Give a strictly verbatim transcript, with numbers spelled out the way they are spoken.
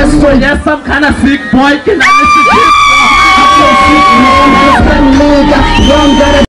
So yes, some kind of sick boy can listen to this.